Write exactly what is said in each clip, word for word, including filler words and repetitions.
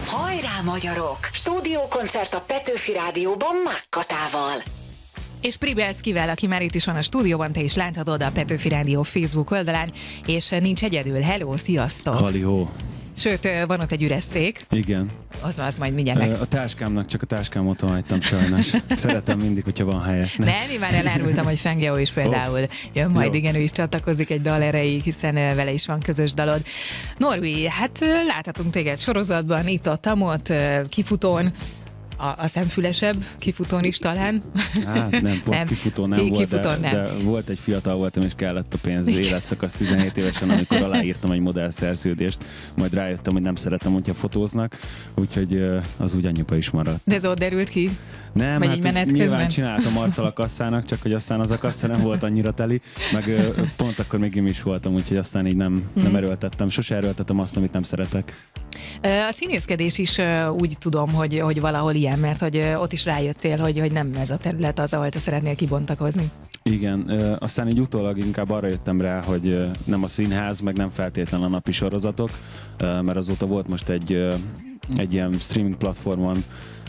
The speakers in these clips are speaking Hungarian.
Hajrá magyarok! Stúdiókoncert a Petőfi Rádióban Mákkatával. És Pribelszkivel, aki már itt is van a stúdióban, te is láthatod a Petőfi Rádió Facebook oldalán, és nincs egyedül. Hello, sziasztok! Halihó! Sőt, van ott egy üres szék. Igen. Az, az majd mindjárt meg. A táskámnak csak a táskám otthon hagytam sajnos. Szeretem mindig, hogyha van helye. Nem, én már elárultam, hogy Fengeo is például jön majd, igen, ő is csatlakozik egy dal erejéig, hiszen vele is van közös dalod. Norbi, hát láthatunk téged sorozatban, itt ott, amott, kifutón, a, a szemfülesebb kifutón is talán. Hát nem, pont nem. kifutón nem Ki, volt, kifutón de, nem. de volt egy fiatal voltam, és kellett a pénz életszakasz tizenhét évesen, amikor aláírtam egy modellszerződést, majd rájöttem, hogy nem szeretem, hogyha fotóznak, úgyhogy az úgy annyipa is maradt. De ez ott derült ki? Nem, Vagy hát így menet nyilván közben? csináltam arccal a kasszának, csak hogy aztán az a kassa nem volt annyira teli, meg pont akkor még én is voltam, úgyhogy aztán így nem, hmm. nem erőltettem. Sose erőltetem azt, amit nem szeretek. A színészkedés is úgy tudom, hogy, hogy valahol ilyen, mert hogy ott is rájöttél, hogy, hogy nem ez a terület az, ahol te szeretnél kibontakozni. Igen, aztán így utólag inkább arra jöttem rá, hogy nem a színház, meg nem feltétlenül a napi sorozatok, mert azóta volt most egy, egy ilyen streaming platformon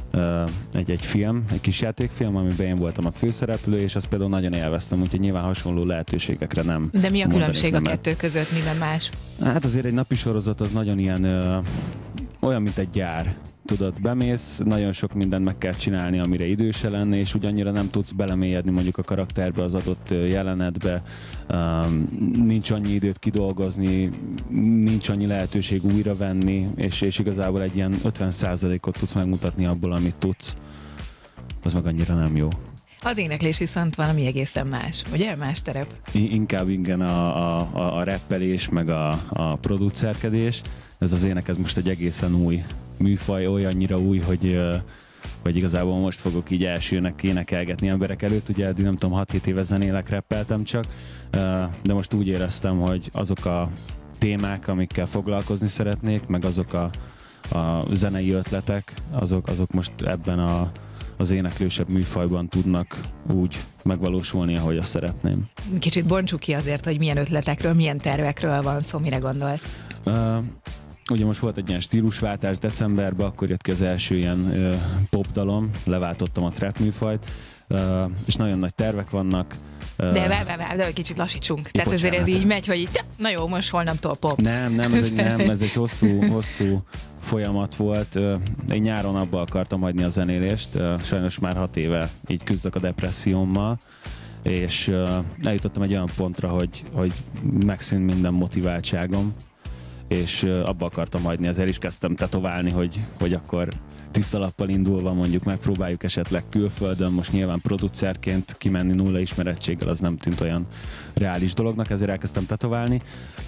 egy, egy film, egy kis játékfilm, amiben én voltam a főszereplő, és azt például nagyon élveztem, úgyhogy nyilván hasonló lehetőségekre nem. De mi a különbség a kettő között, miben más? Hát azért egy napi sorozat az nagyon ilyen, ö, olyan, mint egy gyár. Tudod, bemész, nagyon sok mindent meg kell csinálni, amire idő se lenne, és úgy annyira nem tudsz belemélyedni mondjuk a karakterbe, az adott jelenetbe, um, nincs annyi időt kidolgozni, nincs annyi lehetőség újra venni, és, és igazából egy ilyen ötven százalékot tudsz megmutatni abból, amit tudsz. Az meg annyira nem jó. Az éneklés viszont valami egészen más, ugye? Más terep. I- inkább igen a, a, a rappelés, meg a, a producerkedés. Ez az ének, ez most egy egészen új műfaj, olyannyira új, hogy, hogy igazából most fogok így elsőnek énekelgetni emberek előtt. Ugye eddig nem tudom, hat-hét éve zenélek, rappeltem csak, de most úgy éreztem, hogy azok a témák, amikkel foglalkozni szeretnék, meg azok a, a zenei ötletek, azok, azok most ebben a az éneklősebb műfajban tudnak úgy megvalósulni, ahogy azt szeretném. Kicsit bontsuk ki azért, hogy milyen ötletekről, milyen tervekről van szó, mire gondolsz? Uh, ugye most volt egy ilyen stílusváltás decemberben, akkor jött ki az első ilyen uh, popdalom, leváltottam a trap műfajt, uh, és nagyon nagy tervek vannak. Uh, de várj, várj, de kicsit lassítsunk. Tehát bocsánat. azért ez így megy, hogy így, na jó, most holnaptól pop. Nem, nem, ez egy, nem, ez egy hosszú, hosszú folyamat volt. Én nyáron abba akartam hagyni a zenélést, sajnos már hat éve így küzdök a depressziómmal, és eljutottam egy olyan pontra, hogy, hogy megszűnt minden motiváltságom, és abba akartam hagyni, ezért is kezdtem tetoválni, hogy, hogy akkor tiszta lappal indulva mondjuk megpróbáljuk esetleg külföldön, most nyilván producerként kimenni nulla ismerettséggel, az nem tűnt olyan reális dolognak, ezért elkezdtem tetoválni,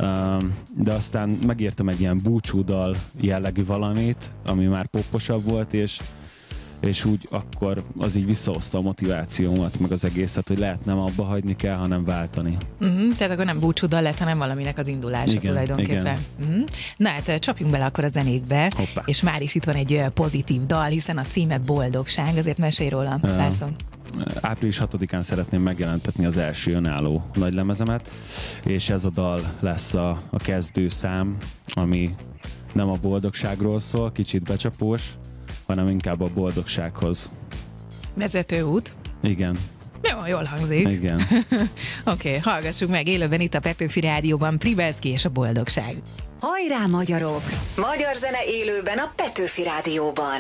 de aztán megértem egy ilyen búcsúdal jellegű valamit, ami már popposabb volt, és és úgy akkor az így visszahozta a motivációmat, meg az egészet, hogy lehet nem abba hagyni kell, hanem váltani. Uh-huh, tehát akkor nem búcsúddal lett, hanem valaminek az indulása, igen, tulajdonképpen. Igen. Uh-huh. Na hát csapjunk bele akkor a zenékbe, hoppá. És már is itt van egy pozitív dal, hiszen a címe Boldogság, azért mesélj róla, uh, pár szó. április hatodikán szeretném megjelentetni az első önálló nagylemezemet, és ez a dal lesz a, a kezdő szám, ami nem a boldogságról szól, kicsit becsapós, hanem inkább a boldogsághoz. Vezető út. Igen. Jó, jól hangzik. Igen. Oké, okay, hallgassuk meg élőben itt a Petőfi Rádióban Pribelszki és a Boldogság. Hajrá magyarok! Magyar zene élőben a Petőfi Rádióban.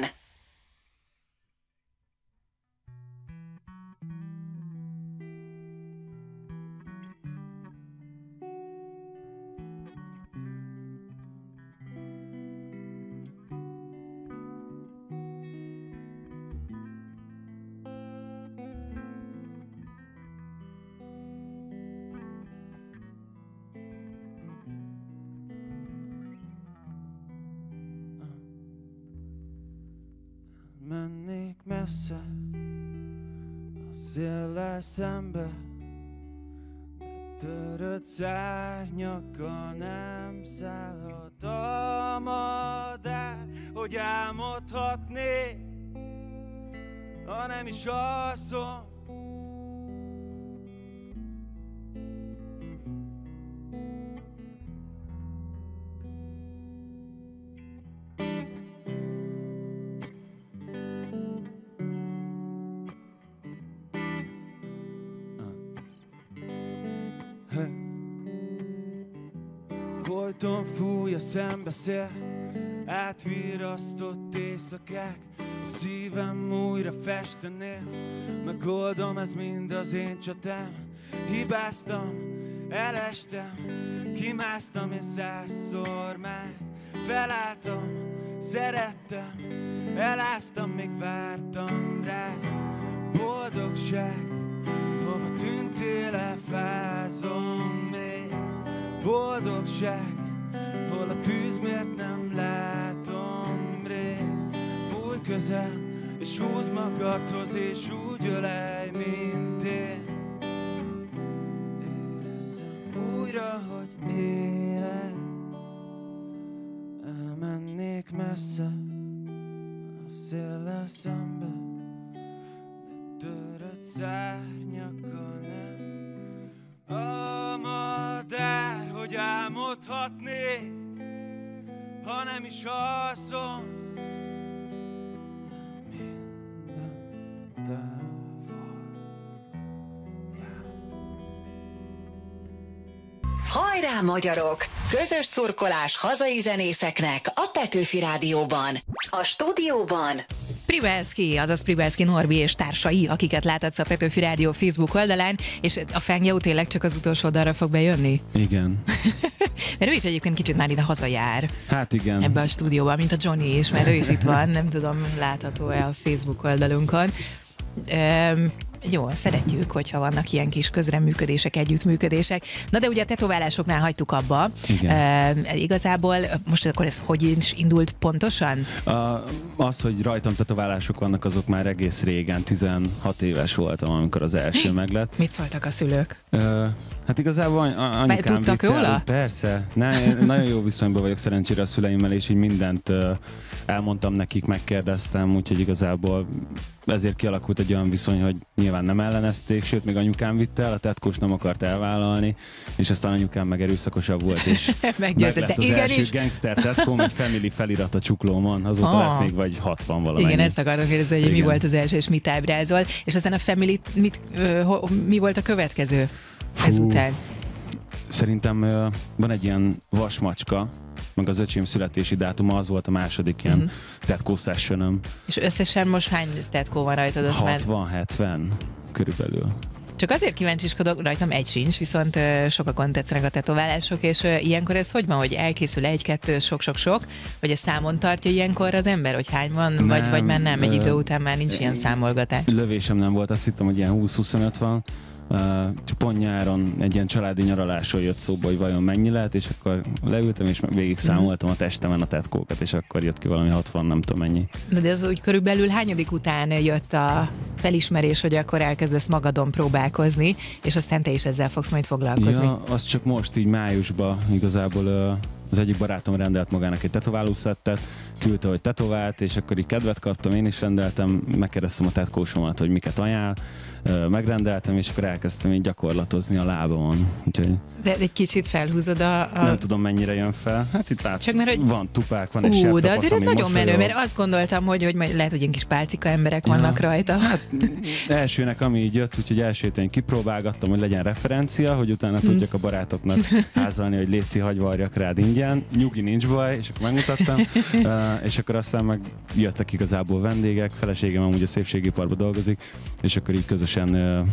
Mennék messze a széllel szembe, de törött szárnyakkal nem szállhat a madár, hogy álmodhatnék, ha nem is alszom. Parton fúj a szembeszél, átvirasztott éjszakák, a szívem újra festenél. Megoldom, ez mind az én csatám. Hibáztam, elestem, kimásztam és százszor már felálltam, szerettem, eláztam, még vártam rá. Boldogság, hova tűntél, elfázom még. Boldogság, hol a tűz, miért nem látom rég. Bújj közel, és húzd magadhoz, és úgy ölelj, mint én. Érezzem újra, hogy élek. Elmennék messze a széllel szembe, de törött szárnyakkal nem. A madár, hogy álmodhatnék, ha nem is alszom. Minden távol jár. Hajrá, magyarok! Közös szurkolás hazai zenészeknek a Petőfi Rádióban. A stúdióban Pribelszki, azaz Pribelszki Norbi és társai, akiket láthatsz a Petőfi Rádió Facebook oldalán, és a Fengyau tényleg csak az utolsó oldalra fog bejönni? Igen. Mert ő is egyébként kicsit már ide hazajár. Hát igen. Ebbe a stúdióban, mint a Johnny is, mert ő is itt van, nem tudom, látható-e a Facebook oldalunkon. Um, Jó, szeretjük, hogyha vannak ilyen kis közreműködések, együttműködések. Na de ugye a tetoválásoknál hagytuk abba. Igen. Uh, igazából most akkor ez hogy is indult pontosan? A, az, hogy rajtam tetoválások vannak, azok már egész régen, tizenhat éves voltam, amikor az első meglett. Mit szóltak a szülők? Uh, hát igazából anyukám Már tudtak vitte, róla? Persze. Ne, nagyon jó viszonyban vagyok szerencsére a szüleimmel, és így mindent uh, elmondtam nekik, megkérdeztem, úgyhogy igazából ezért kialakult egy olyan viszony, hogy nyilván nem ellenezték, sőt, még anyukám vitte el, a tetkós nem akart elvállalni, és aztán anyukám meg erőszakosabb volt, és meggyőzött. meglett az Igen, első is. gangster tetkóm, egy family felirat a csuklómon, azóta Ah. lett még vagy hatvan valamennyi. Igen, ezt akartam kérdezni, hogy Igen. mi volt az első, és mit ábrázol, és aztán a Family, mit, ö, ho, mi volt a következő ezután? Szerintem uh, van egy ilyen vasmacska, meg az öcsém születési dátuma, az volt a második ilyen uh-huh. tetkó sessionöm. És összesen most hány tetkó van rajtad? Azt már... hatvan-hetven körülbelül. Csak azért kíváncsiskodok, rajtam egy sincs, viszont ö, sokakon tetszenek a tetoválások, és ö, ilyenkor ez hogy van, hogy elkészül egy-kettő, sok-sok-sok, vagy ez számon tartja ilyenkor az ember, hogy hány van, nem, vagy, vagy már nem, egy idő után már nincs ilyen számolgatás? Lövésem nem volt, azt hittem, hogy ilyen húsz-huszonöt van. Uh, csak pont nyáron egy ilyen családi nyaralásról jött szóba, hogy vajon mennyi lehet, és akkor leültem, és végig számoltam a testemen a tetkókat, és akkor jött ki valami hatvan, nem tudom mennyi. De, de az úgy körülbelül hányadik után jött a felismerés, hogy akkor elkezdesz magadon próbálkozni, és aztán te is ezzel fogsz majd foglalkozni? Ja, az csak most így májusban igazából uh, az egyik barátom rendelt magának egy tetoválószettet, küldte, hogy tetovált, és akkor így kedvet kaptam, én is rendeltem, megkérdeztem a tetkósomat, hogy miket ajánl, megrendeltem, és akkor elkezdtem így gyakorlatozni a lábamon. Úgyhogy de egy kicsit felhúzod a... a... nem tudom, mennyire jön fel. Hát itt látsz, Csak mert, hogy... van tupák, van egy Ú, sebtapasz, de azért ez nagyon mosolyog. menő, mert azt gondoltam, hogy, hogy majd lehet, hogy ilyen kis pálcika emberek Ja. vannak rajta. Hát elsőnek, ami így jött, úgyhogy elsőt én kipróbálgattam, hogy legyen referencia, hogy utána hmm. tudjak a barátoknak házalni, hogy létszi, hagy varjak rád ingyen. Nyugi, nincs baj, és akkor megmutattam. uh, és akkor aztán meg jöttek igazából vendégek, feleségem amúgy a szépségiparban dolgozik, és akkor így közösen uh,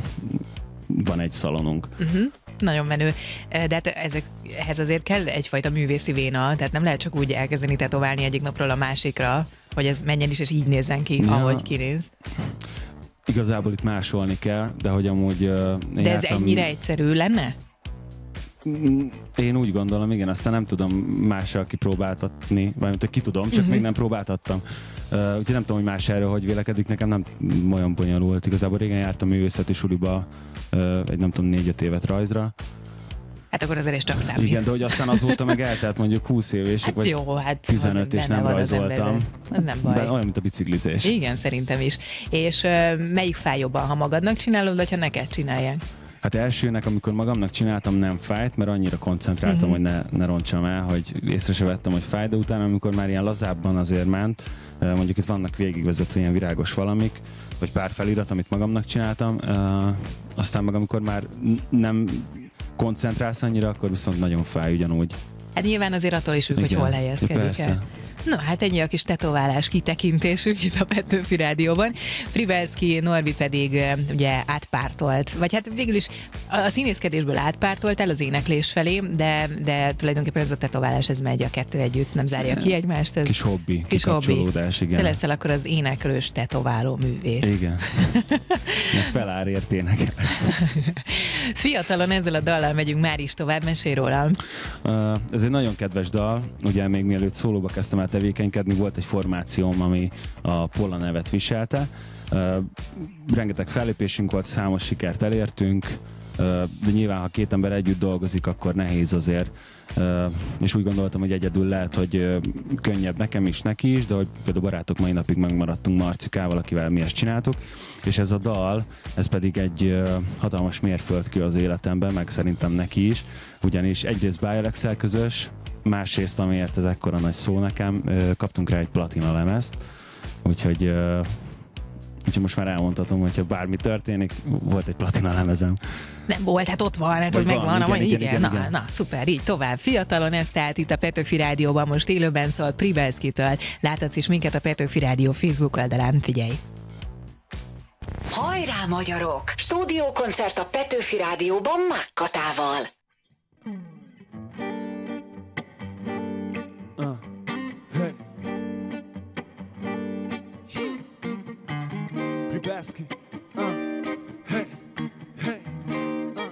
van egy szalonunk. Uh-huh. Nagyon menő. De hát ezek, ehhez azért kell egyfajta művészi véna, tehát nem lehet csak úgy elkezdeni tetoválni egyik napról a másikra, hogy ez menjen is, és így nézzen ki, ja. ahogy kinéz. Igazából itt másolni kell, de hogy amúgy... Uh, de ez jártam... ennyire egyszerű lenne? Én úgy gondolom, igen, aztán nem tudom mással kipróbáltatni, vagy ki tudom, csak uh-huh. még nem próbáltattam. Uh, úgyhogy nem tudom, hogy más erről hogy vélekedik, nekem nem olyan bonyolult. Igazából régen jártam művészeti suliba, uh, egy nem tudom, négy-öt évet rajzra. Hát akkor azért is csak számít. Igen, de hogy aztán azóta meg eltelt mondjuk húsz év, és hát vagy jó, hát tizenöt, és nem rajzoltam. Az nem baj. De olyan, mint a biciklizés. Igen, szerintem is. És uh, melyik fáj jobban, ha magadnak csinálod, vagy ha neked csinálják? Hát elsőnek, amikor magamnak csináltam, nem fájt, mert annyira koncentráltam, uh-huh. hogy ne, ne rontsam el, hogy észre se vettem, hogy fáj, de utána, amikor már ilyen lazábban azért ment, mondjuk itt vannak végigvezetve ilyen virágos valamik, vagy pár felirat, amit magamnak csináltam, aztán meg amikor már nem koncentrálsz annyira, akkor viszont nagyon fáj ugyanúgy. Hát nyilván azért attól is függ, hogy hol helyezkedik el. Na hát ennyi a kis tetoválás kitekintésünk itt a Petőfi Rádióban. Privelszki Norbi pedig ugye átpártolt, vagy hát végül is a színészkedésből átpártolt el az éneklés felé, de, de tulajdonképpen ez a tetoválás, ez megy a kettő együtt, nem zárja ki egymást. Ez kis hobbi, kis kikapcsolódás, igen. Te leszel akkor az éneklős tetováló művész. Igen. Felárért énekel. Fiatalon ezzel a dallal megyünk már is tovább, mesélj róla. Uh, ez egy nagyon kedves dal, ugye még mielőtt szólóba kezdtem el tevékenykedni, volt egy formációm, ami a Polla nevet viselte. Uh, rengeteg fellépésünk volt, számos sikert elértünk, uh, de nyilván, ha két ember együtt dolgozik, akkor nehéz azért. Uh, és úgy gondoltam, hogy egyedül lehet, hogy uh, könnyebb nekem is, neki is, de hogy például barátok mai napig megmaradtunk Marcikával, akivel mi ezt csináltuk, és ez a dal, ez pedig egy uh, hatalmas mérföldkő az életemben, meg szerintem neki is, ugyanis egyrészt Bialex-el közös, másrészt, amiért ez ekkora nagy szó nekem, uh, kaptunk rá egy platina lemezt, úgyhogy uh, Úgyhogy most már elmondhatom, hogyha bármi történik, volt egy platina lemezem. Nem volt, hát ott van, hát ez megvan. Igen, igen, igen, igen, igen. Na, na, szuper, így tovább. Fiatalon ez tehát itt a Petőfi Rádióban most élőben szól Privelszkitől. Láthatsz is minket a Petőfi Rádió Facebook oldalán, figyelj! Hajrá, magyarok! Stúdiókoncert a Petőfi Rádióban Mákkatával. Uh, hey. Privelszki, uh, hey, hey, uh,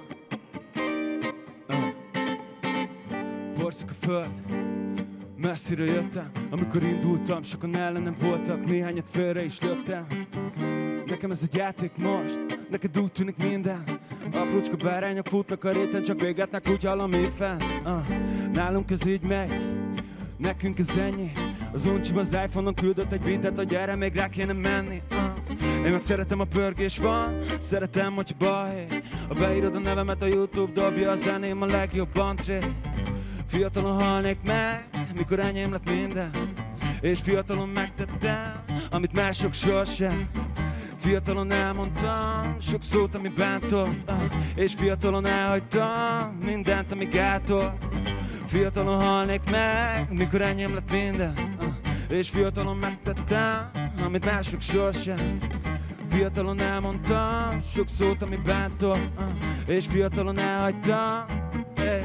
uh. Borszik a föld, messzire jöttem. Amikor indultam, sokan ellenem voltak, néhányat félre is löktem. Nekem ez egy játék most, neked úgy tűnik minden. Aprócska bárányok futnak a réten, csak végetnek úgy hallom itt fenn. uh. Nálunk ez így megy, nekünk ez ennyi. Az uncsiba az iPhone-on küldött egy beatet, hogy erre még rá kéne menni. uh. Én meg szeretem, a pörgés van, szeretem, hogy baj. Ha beírod a nevemet, a YouTube dobja a zeném a legjobb antré. Fiatalon halnék meg, mikor enyém lett minden. És fiatalon megtettem, amit mások sosem. Fiatalon elmondtam sok szót, ami bántott, uh, és fiatalon elhagytam mindent, ami gátolt. Fiatalon halnék meg, mikor enyém lett minden, uh, és fiatalon megtettem, amit mások sosem. Fiatalon elmondtam sok szót, ami bántott, uh, és fiatalon elhagytam. Hey.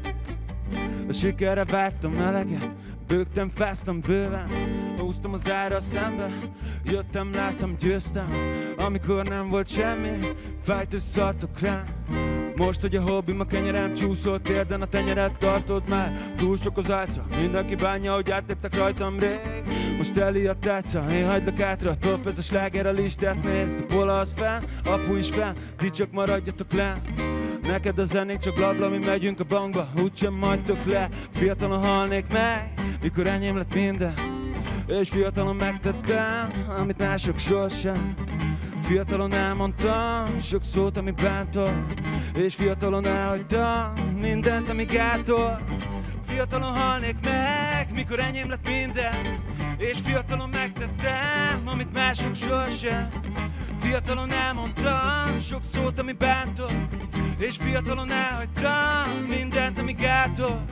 A sikerre vágtam eleget, bőgtem, fáztam bőven, húztam az ára szembe, jöttem, láttam, győztem. Amikor nem volt semmi, fájt és szartok rá. Most, hogy a hobbim a kenyerem, csúszott térden a tenyeret tartod már. Túl sok az álca, mindenki bánja, hogy átléptek rajtam rég. Most teli a tárca, én hagylak átra, top ez a sláger, a listát nézd. A Polla az fenn, apu is fenn, ti csak maradjatok le. Neked a zenék csak blabla, mi megyünk a bankba, úgysem majdtok le. Fiatalon halnék meg, mikor enyém lett minden. És fiatalon megtettem, amit mások sosem. Fiatalon elmondtam sok szót, ami bántol. És fiatalon elhagytam mindent, ami gátol. Fiatalon halnék meg, mikor enyém lett minden. És fiatalon megtettem, amit mások sosem. Fiatalon elmondtam sok szót, ami bántol. És fiatalon elhagytam mindent, ami gátol.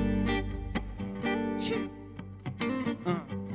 uh.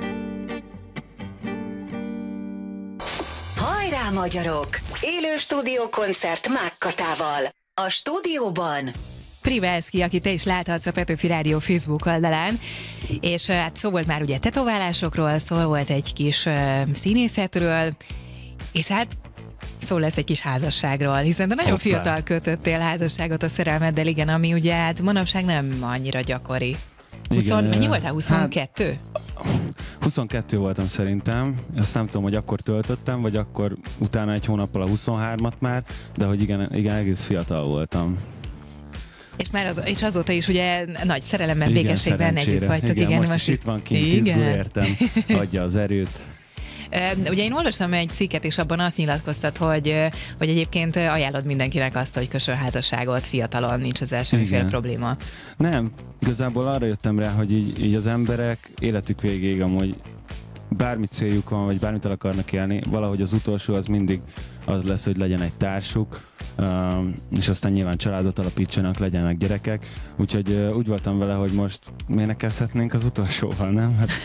Hajrá, magyarok! Élő stúdiókoncert Mákkatával. A stúdióban Privelszki, aki te is láthatsz a Petőfi Rádió Facebook oldalán, és hát szó volt már ugye tetoválásokról, szó volt egy kis uh, színészetről, és hát szó lesz egy kis házasságról, hiszen te nagyon Hoppá. fiatal kötöttél házasságot a szerelmeddel, igen, ami ugye hát manapság nem annyira gyakori. húsz, igen, mennyi voltál? huszonkettő? Hát, huszonkettő voltam szerintem, azt nem tudom, hogy akkor töltöttem, vagy akkor utána egy hónappal a huszonhármat már, de hogy igen, igen egész fiatal voltam. És már az, és azóta is ugye nagy szerelemben, igen, békességben együtt vagytok. Igen, igen, most, most itt van kint, izgul értem, adja az erőt. Ugye én olvastam egy cikket, és abban azt nyilatkoztat, hogy, hogy egyébként ajánlod mindenkinek azt, hogy kössön házasságot fiatalon, nincs ezzel semmiféle probléma. Nem, igazából arra jöttem rá, hogy így, így az emberek életük végéig amúgy bármi céljuk van, vagy bármit el akarnak élni, valahogy az utolsó az mindig az lesz, hogy legyen egy társuk, és aztán nyilván családot alapítsanak, legyenek gyerekek, úgyhogy úgy voltam vele, hogy most miért ne kezdhetnénk az utolsóval, nem? Hát...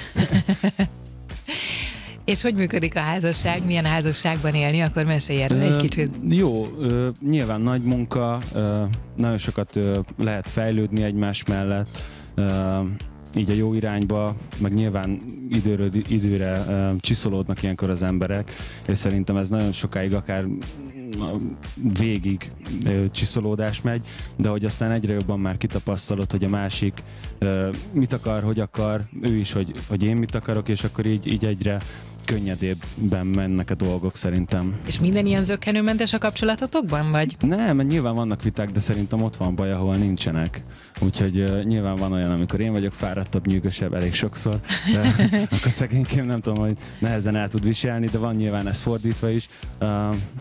És hogy működik a házasság? Milyen házasságban élni? Akkor mesélj erről egy kicsit. Jó, nyilván nagy munka, nagyon sokat lehet fejlődni egymás mellett, így a jó irányba, meg nyilván időről időre csiszolódnak ilyenkor az emberek, és szerintem ez nagyon sokáig akár végig csiszolódás megy, de hogy aztán egyre jobban már kitapasztalod, hogy a másik mit akar, hogy akar, ő is, hogy, hogy én mit akarok, és akkor így, így egyre könnyedébben mennek a dolgok szerintem. És minden ilyen zökkenőmentes a kapcsolatotokban, vagy? Nem, mert nyilván vannak viták, de szerintem ott van baj, ahol nincsenek. Úgyhogy uh, nyilván van olyan, amikor én vagyok fáradtabb, nyűgösebb elég sokszor, de akkor szegényként nem tudom, hogy nehezen el tud viselni, de van nyilván ez fordítva is. Uh,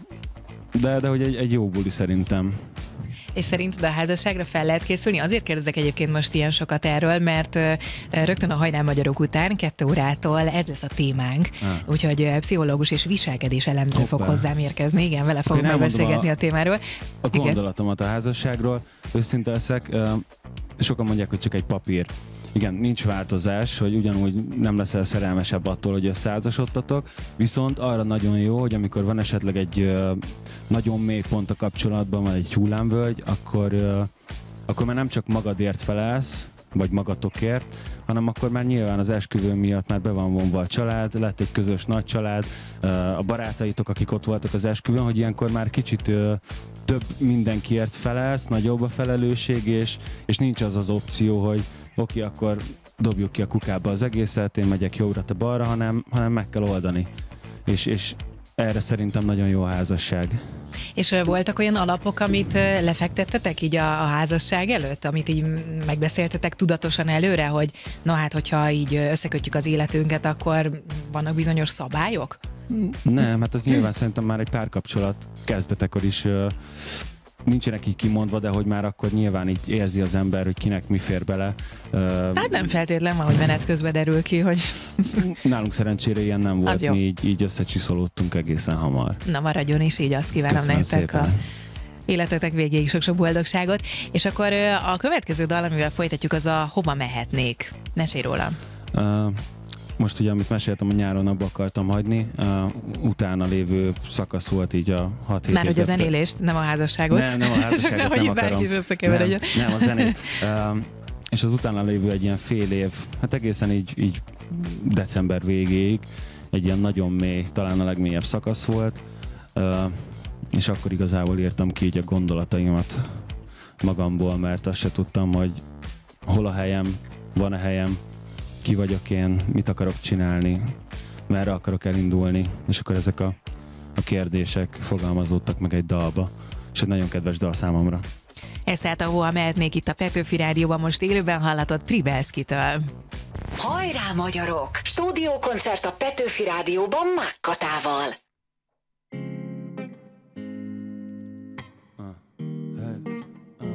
de, de hogy egy, egy jó buli szerintem. És szerinted a házasságra fel lehet készülni? Azért kérdezek egyébként most ilyen sokat erről, mert uh, rögtön a Hajrá Magyarok után, kettő órától ez lesz a témánk. Ah. Úgyhogy uh, pszichológus és viselkedés elemző Hoppá. fog hozzám érkezni. Igen, vele fogunk majd beszélgetni a, a témáról. A gondolatomat a házasságról, őszinte leszek, uh, sokan mondják, hogy csak egy papír. Igen, nincs változás, hogy ugyanúgy nem leszel szerelmesebb attól, hogy összeházasodtatok, viszont arra nagyon jó, hogy amikor van esetleg egy uh, nagyon mély pont a kapcsolatban, vagy egy hullámvölgy, akkor, uh, akkor már nem csak magadért felelsz, vagy magatokért, hanem akkor már nyilván az esküvő miatt már be van vonva a család, lett egy közös nagy család, uh, a barátaitok, akik ott voltak az esküvőn, hogy ilyenkor már kicsit uh, több mindenkiért felelsz, nagyobb a felelősség, és, és nincs az az opció, hogy oké, okay, akkor dobjuk ki a kukába az egészet, én megyek jobbra, te balra, hanem, hanem meg kell oldani. És, és erre szerintem nagyon jó a házasság. És voltak olyan alapok, amit lefektettetek így a, a házasság előtt, amit így megbeszéltetek tudatosan előre, hogy na hát, hogyha így összekötjük az életünket, akkor vannak bizonyos szabályok? Nem, hát az nyilván szerintem már egy párkapcsolat kezdetekor is nincsenek így kimondva, de hogy már akkor nyilván így érzi az ember, hogy kinek mi fér bele. Hát nem feltétlen van, hogy menet közben derül ki, hogy... Nálunk szerencsére ilyen nem volt, mi így, így összecsiszolódtunk egészen hamar. Na maradjon is így, azt kívánom Köszönöm nektek szépen. A életetek végéig sok-sok boldogságot. És akkor a következő dal, amivel folytatjuk, az a Hova mehetnék. Mesélj róla. Uh, Most ugye, amit meséltem, a nyáron abba akartam hagyni, uh, utána lévő szakasz volt így a hat hét. Már hogy a zenélést, nem a házasságot. Nem, nem a házasságot nem akarom. Is összekeveredjen. Nem, nem, a zenét. Uh, és az utána lévő egy ilyen fél év, hát egészen így, így december végéig, egy ilyen nagyon mély, talán a legmélyebb szakasz volt, uh, és akkor igazából írtam ki így a gondolataimat magamból, mert azt se tudtam, hogy hol a helyem, van a helyem, ki vagyok én, mit akarok csinálni, merre akarok elindulni, és akkor ezek a, a kérdések fogalmazódtak meg egy dalba, és egy nagyon kedves dal számomra. Ez tehát, ahova mehetnék itt a Petőfi Rádióban, most élőben hallhatod Pribelszkitől. Hajrá magyarok! Stúdiókoncert a Petőfi Rádióban Mákkatával. Uh, hey, uh.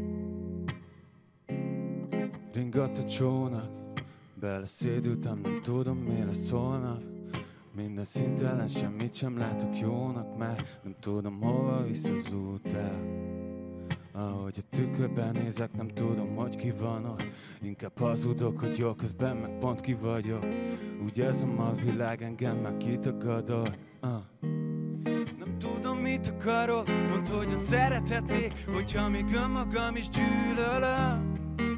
Ringat a csónak, beleszédültem, nem tudom, mi lesz holnap. Minden szintelen, semmit sem látok jónak, mert nem tudom, hova visz az út el. Ahogy a tükörben nézek, nem tudom, hogy ki van ott. Inkább hazudok, hogy jó, közben meg pont ki vagyok. Úgy érzem, a világ engem meg kitagadott. uh. Nem tudom, mit akarok, mondd, hogyan szerethetnék, hogyha még önmagam is gyűlölöm.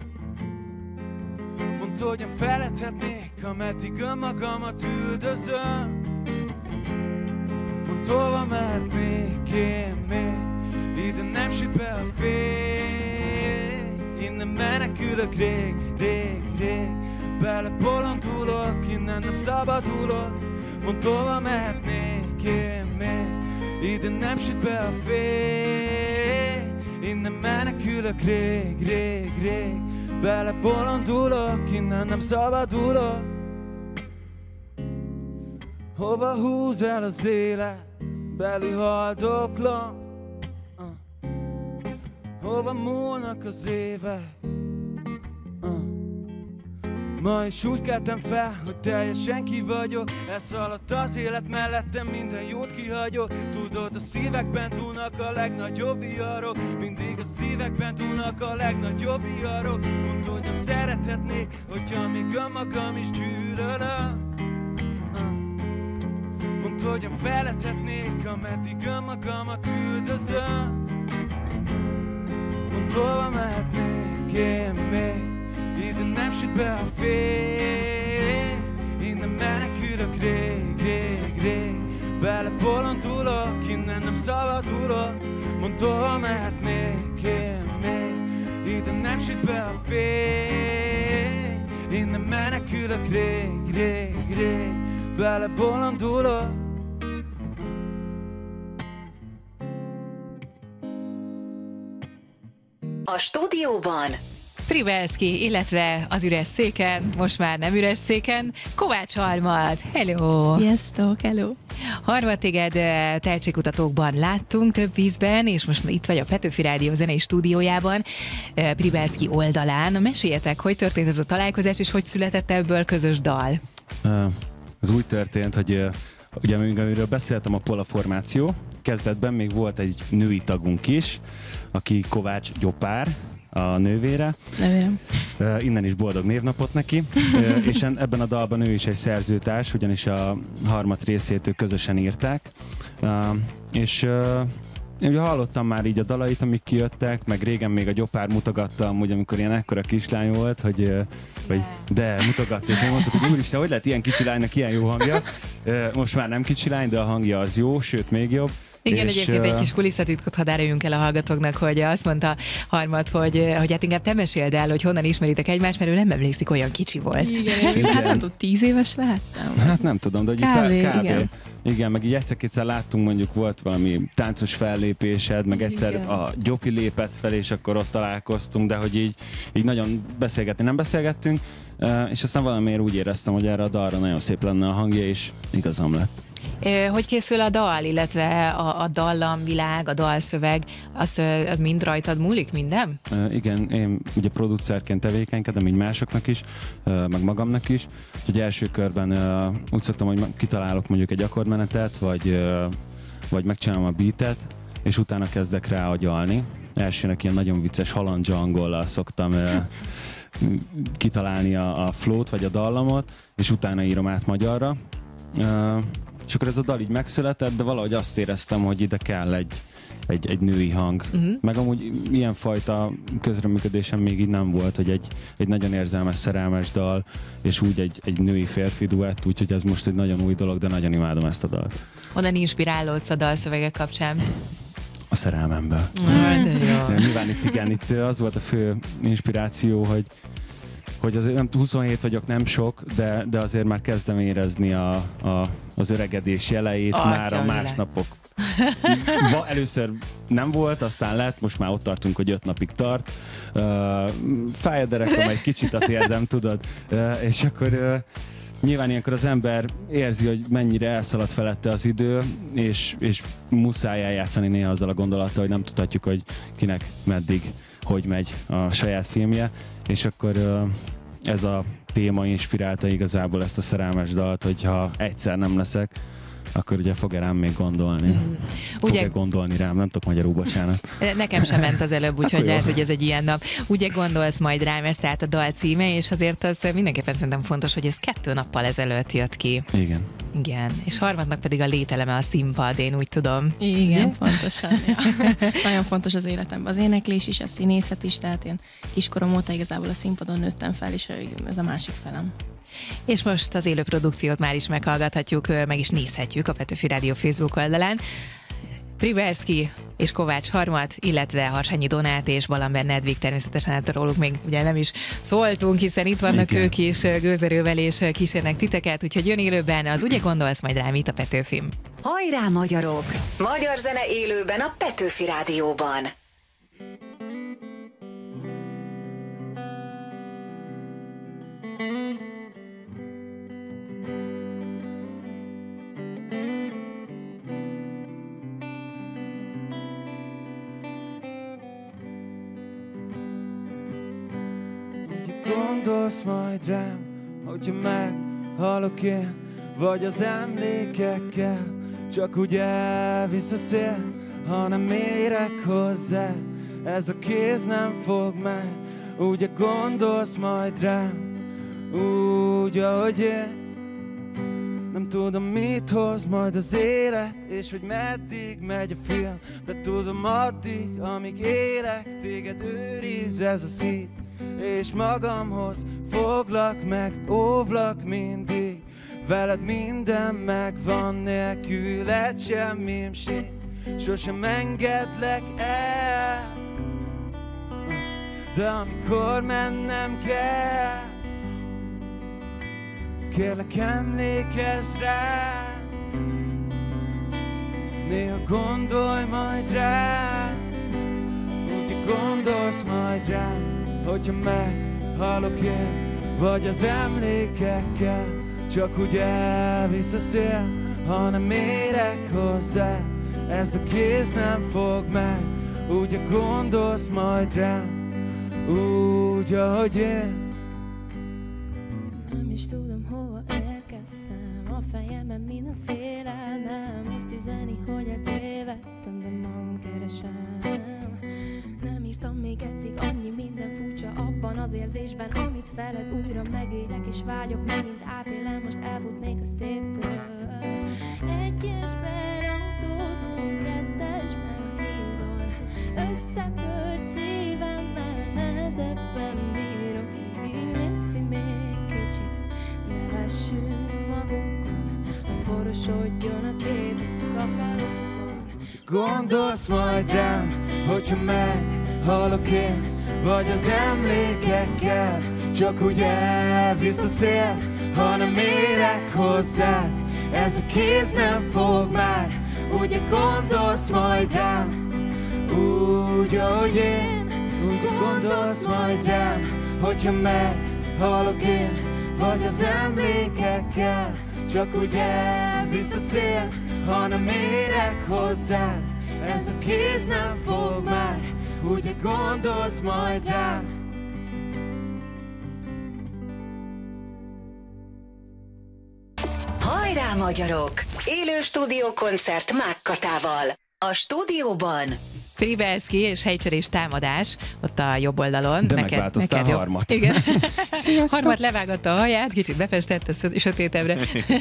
Mondd, hogyan feledhetnék, ameddig önmagamat üldözöm. Mondd, hova mehetnék én még, ide nem süt be a fény. Innen menekülök rég, rég, rég, belebolondulok, innen nem szabadulok. Mondd, hova mehetnék én még, ide nem süt be a fény. Innen menekülök rég, rég, rég, belebolondulok, innen nem szabadulok. Hova húz el az élet, belül haldoklom. uh. Hova múlnak az évek, uh. Ma is úgy keltem fel, hogy teljesen ki vagyok. Elszaladt az élet mellettem, minden jót kihagyok. Tudod, a szívekben túlnak a legnagyobb viharok. Mindig a szívekben túlnak a legnagyobb viharok. Mondd, hogyan szerethetnék, hogyha még önmagam is gyűlölök. Mondd, hogyan feledhetnék, ameddig önmagamat üldözöm. Mondd, hova mehetnék én még, ide nem süt be a fény. Innen menekülök rég, rég, rég. Belebolondulok, innen nem szabadulok. Mondd, hova mehetnék én még, ide nem süt be a fény. Innen menekülök rég, rég, rég. Belebolondulok. A stúdióban Pribelszki, illetve az üres széken, most már nem üres széken, Kovács Harmad. Hello! Sziasztok, hello! Harmad, téged tehetségkutatókban láttunk több ízben, és most itt vagy a Petőfi Rádió zenei stúdiójában, Pribelszki oldalán. Meséljetek, hogy történt ez a találkozás, és hogy született ebből közös dal? Ez úgy történt, hogy ugye amiről beszéltem, a Pola formáció, kezdetben még volt egy női tagunk is, aki Kovács Gyopár, a nővére. Nővérem. Uh, innen is boldog névnapot neki. Uh, és en, ebben a dalban ő is egy szerzőtárs, ugyanis a harmad részét ők közösen írták. Uh, és uh, ugye hallottam már így a dalait, amik kijöttek, meg régen még a Gyopár mutogatta, amúgy amikor ilyen ekkora kislány volt, hogy, uh, hogy de mutogatta, és mondtuk, hogy úristen, hogy lehet ilyen kicsi lánynak ilyen jó hangja. Uh, most már nem kicsi lány, de a hangja az jó, sőt még jobb. Igen, és, egyébként egy kis kulisszatitkot hadd áruljunk el a hallgatóknak, hogy azt mondta Harmad, hogy, hogy hát inkább te meséld el, hogy honnan ismeritek egymást, mert ő nem emlékszik, olyan kicsi volt. Igen, igen. Hát nem tudom, tíz éves lehettem? Hát nem tudom, de hogy kb, kb. Igen. Igen, meg így egyszer-kétszer láttunk, mondjuk volt valami táncos fellépésed, meg egyszer Igen. a Gyopi lépett fel, és akkor ott találkoztunk, de hogy így, így nagyon beszélgetni nem beszélgettünk, és aztán valamiért úgy éreztem, hogy erre a dalra nagyon szép lenne a hangja, és igazam lett. Hogy készül a dal, illetve a, a dallamvilág, a dalszöveg, az, az mind rajtad múlik, minden? Uh, igen, én ugye producerként tevékenykedem, így másoknak is, uh, meg magamnak is. Úgyhogy első körben uh, úgy szoktam, hogy kitalálok mondjuk egy akkordmenetet, vagy, uh, vagy megcsinálom a beatet, és utána kezdek rá agyalni. Elsőnek ilyen nagyon vicces halandzsa angollal szoktam uh, kitalálni a, a flow-t, vagy a dallamot, és utána írom át magyarra. Uh, és akkor ez a dal így megszületett, de valahogy azt éreztem, hogy ide kell egy, egy, egy női hang. Uh-huh. Meg amúgy ilyenfajta közreműködésem még így nem volt, hogy egy, egy nagyon érzelmes, szerelmes dal, és úgy egy, egy női-férfi duett, úgyhogy ez most egy nagyon új dolog, de nagyon imádom ezt a dalt. Honnan inspirálódsz a dalszövegek kapcsán? A szerelmemből. Mm. De jó. Nyilván itt igen, itt az volt a fő inspiráció, hogy hogy azért nem huszonhét vagyok, nem sok, de, de azért már kezdem érezni a, a, az öregedés jeleit, Atya már a világ. másnapok. Va, először nem volt, aztán lett, most már ott tartunk, hogy öt napig tart. Uh, fáj a derekom egy kicsit a térdem, tudod, uh, és akkor uh, nyilván ilyenkor az ember érzi, hogy mennyire elszaladt felette az idő, és, és muszáj eljátszani néha azzal a gondolattal, hogy nem tudhatjuk, hogy kinek meddig, hogy megy a saját filmje, és akkor uh, ez a téma inspirálta igazából ezt a szerelmes dalt, hogyha egyszer nem leszek, akkor ugye fog-e rám még gondolni? Mm. Fog-e ugye... gondolni rám? Nem tudok magyarul, bocsánat. Nekem sem ment az előbb, úgyhogy lehet, hogy ez egy ilyen nap. Ugye gondolsz majd rám, ez tehát a dal címe, és azért az mindenképpen szerintem fontos, hogy ez kettő nappal ezelőtt jött ki. Igen. Igen, és harmadnak pedig a lételeme a színpad, én úgy tudom. Igen, ugye? Pontosan. Ja. Nagyon fontos az életemben. Az éneklés is, a színészet is, tehát én kiskorom óta igazából a színpadon nőttem fel, és ez a másik felem. És most az élő produkciót már is meghallgathatjuk, meg is nézhetjük a Petőfi Rádió Facebook oldalán. Pribelszki és Kovács Harmad, illetve Harsányi Donát és Balamber Nedvig, természetesen hát róluk még ugye nem is szóltunk, hiszen itt vannak igen. Ők is gőzerővel és kísérnek titeket, úgyhogy jön élőben az Ugye gondolsz majd rám itt a Petőfim. Hajrá magyarok! Magyar zene élőben a Petőfi Rádióban. Gondolsz majd rám, hogyha meghalok én, vagy az emlékekkel csak úgy elvisz a szél, ha nem érek hozzá. Ez a kéz nem fog meg, ugye gondolsz majd rám, úgy, ahogy én. Nem tudom, mit hoz majd az élet, és hogy meddig megy a film, de tudom addig, amíg élek, téged őriz ez a szív, és magamhoz foglak meg, óvlak mindig. Veled minden megvan, nélküled semmim sincs, sosem engedlek el. De amikor mennem kell, kérlek emlékezz rá, néha gondolj majd rá, úgy gondolsz majd rá, hogyha meghalok én, vagy az emlékekkel csak úgy elvisz a szél, ha nem érek hozzá. Ez a kéz nem fog meg, úgy gondolsz majd rá, úgy, ahogy én. Nem is tudom, hova érkeztem, a fejemben minden félelmem, azt üzeni, hogy eltévedtem, de magam keresem. Nem írtam még eddig annyi minden furcsa abban az érzésben, amit veled újra megélek, és vágyok megint átélem, most elfutnék a széptől. Egyesben autózunk, kettesben a hídon, összetört szívemmel nehezebben bírom, így létszi még kicsit, ne vessünk magunkon, hadd porosodjon a képünk a falunkon. Gondolsz majd rám, hogyha meghalok én, vagy az emlékekkel csak úgy elvisz a szél, ha nem érek hozzád. Ez a kéz nem fog már, ugye gondolsz majd rám, úgy, ahogy én. Úgy gondolsz majd rám, hogyha meghalok én, vagy az emlékekkel csak úgy elvisz a szél, ha nem érek hozzád. Ez a kéz nem fog már, ugye gondolsz majd rám. Hajrá magyarok! Élő stúdiókoncert Mákkatával. A stúdióban Privelszki és helycserés támadás ott a jobb oldalon. De megváltoztál Harmat. Igen. Harmat levágatta a haját, kicsit befestette sötétebbre.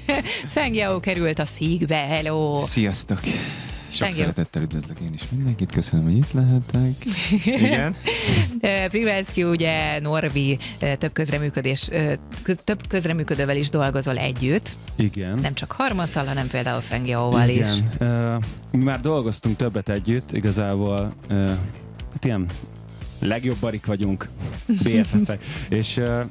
Fengyao került a szíkbe, hello! Sziasztok! Sok Fengyao. Szeretettel üdvözlök én is mindenkit, köszönöm, hogy itt lehetek. Igen. Privelszki, ugye Norvi több közreműködés, több közreműködővel is dolgozol együtt. Igen. Nem csak Harmattal, hanem például Fengyaóval is. Igen. Uh, mi már dolgoztunk többet együtt, igazából uh, hát ilyen legjobb barik vagyunk, bé ef ef-ek. És uh,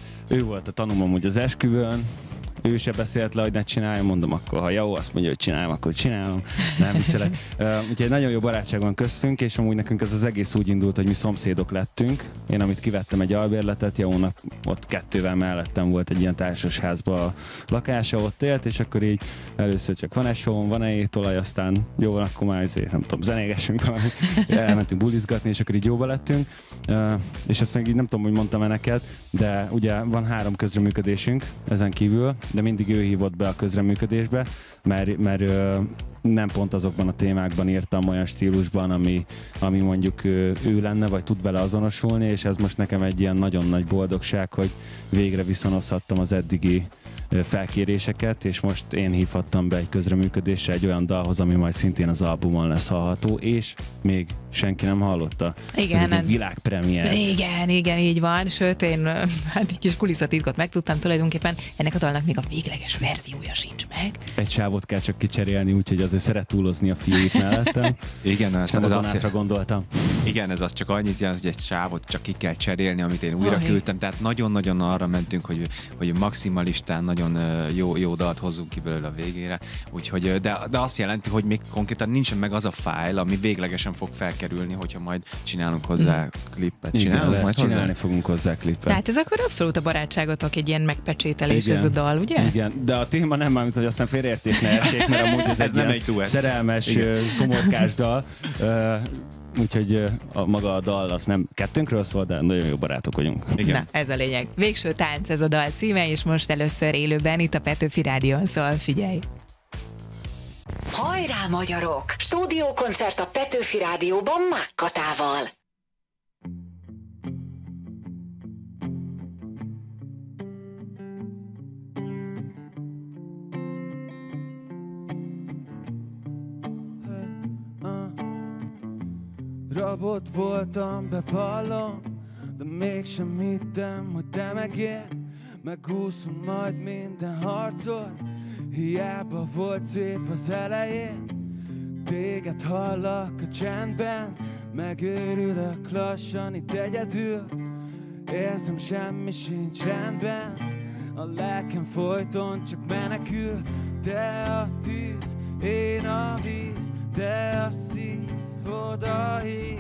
ő volt a tanúm amúgy az esküvőn, ő se beszélt le, hogy ne csináljam, mondom, akkor ha jó, azt mondja, hogy csináljam, akkor csinálom. Nem viccelek. Uh, úgyhogy nagyon jó barátság van köztünk, és amúgy nekünk ez az egész úgy indult, hogy mi szomszédok lettünk. Én, amit kivettem egy albérletet, Jónak ott kettővel mellettem volt egy ilyen társasházban a lakása, ott élt, és akkor így először csak van esőm, van-e étolaj, aztán jó, akkor már azért, nem tudom, zenégessünk valamit, elmentünk bulizgatni, és akkor így jóba lettünk. Uh, és ezt meg így nem tudom, hogy mondtam-e neked, de ugye van három közreműködésünk ezen kívül, de mindig ő hívott be a közreműködésbe, mert, mert ö, nem pont azokban a témákban írtam olyan stílusban, ami, ami mondjuk ő, ő lenne, vagy tud vele azonosulni, és ez most nekem egy ilyen nagyon nagy boldogság, hogy végre viszonozhattam az eddigi felkéréseket, és most én hívhattam be egy közreműködésre egy olyan dalhoz, ami majd szintén az albumon lesz hallható, és még senki nem hallotta. Igen. Ez egy világpremiér. Igen, igen, így van. Sőt, én hát egy kis kulisszatitkot megtudtam, tulajdonképpen ennek a dalnak még a végleges verziója sincs meg. Egy sávot kell csak kicserélni, úgyhogy azért szeret túlozni a fiú itt mellettem. Igen, ez nem a azt Donátra gondoltam. Igen, ez az csak annyit jelent, hogy egy sávot csak ki kell cserélni, amit én újra Aj. küldtem. Tehát nagyon-nagyon arra mentünk, hogy, hogy maximalistán nagyon jó, jó dalt hozzunk ki belőle a végére. Úgyhogy, de, de azt jelenti, hogy még konkrétan nincsen meg az a fájl, ami véglegesen fog felkerülni, hogyha majd csinálunk hozzá klippet. Csinálunk Igen, majd csinálni hozzá? fogunk hozzá klippet. Tehát ez akkor abszolút a barátságotok egy ilyen megpecsételés, Igen. ez a dal, ugye? Igen, de a téma nem már, hogy aztán félreértés ne essék, mert amúgy ez, Ez egy nem ilyen egy duett. szerelmes, Igen. szomorkás dal. úgyhogy a, maga a dal az nem kettőnkről szól, de nagyon jó barátok vagyunk. Igen. Na, ez a lényeg. Végső tánc, ez a dal címe, és most először élőben itt a Petőfi Rádión szól, figyelj! Hajrá, magyarok! Stúdiókoncert a Petőfi Rádióban Mákkatával. Rabot voltam, bevallom, de mégsem hittem, hogy te megér. Megúszunk majd minden harcot, hiába volt szép az elején. Téged hallak a csendben, megőrülök lassan itt egyedül. Érzem, semmi sincs rendben, a lelkem folyton csak menekül. Te a tűz, én a víz, de a szív odahív.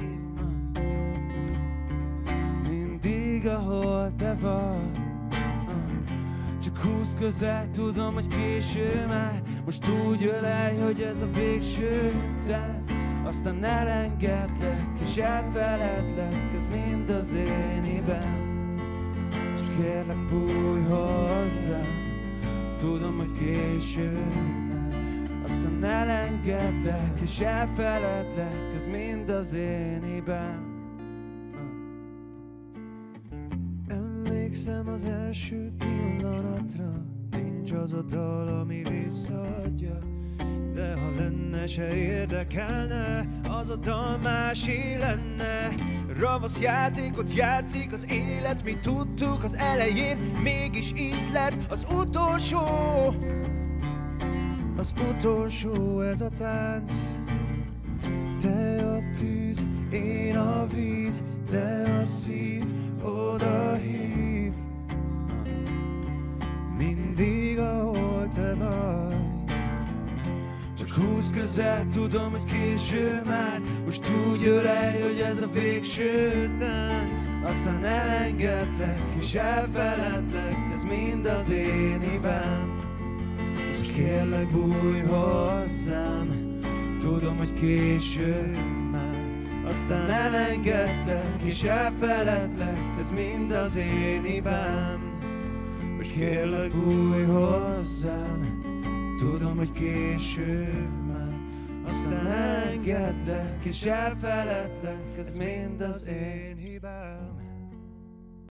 Mindig, ahol te vagy, csak húz közel, tudom, hogy késő már. Most úgy ölelj, hogy ez a végső tánc. Aztán elengedlek és elfeledlek, ez mind az én hibám. Csak kérlek, bújj hozzám, tudom, hogy késő már. Aztán elengedlek és elfeledlek, ez mind az én hibám. Emlékszem az első pillanatra, nincs az a dal, ami visszaadja. De ha lenne, se érdekelne, az a dal másé lenne. Ravasz játékot játszik az élet, mi tudtuk az elején, mégis így lett az utolsó. Az utolsó ez a tánc. Te a tűz, én a víz, de a szív odahív. Mindig, ahol te vagy, csak húz közel, tudom, hogy késő már. Most úgy ölelj, hogy ez a végső tánc. Aztán elengedlek és elfeledlek, ez mind az én hibám. Most kérlek, bújj hozzám, tudom, hogy késő már. Aztán elengedlek és elfeledlek, ez mind az én hibám. Most kérlek, bújj hozzám, tudom, hogy késő már. Aztán elengedlek és elfeledlek, ez mind az én hibám.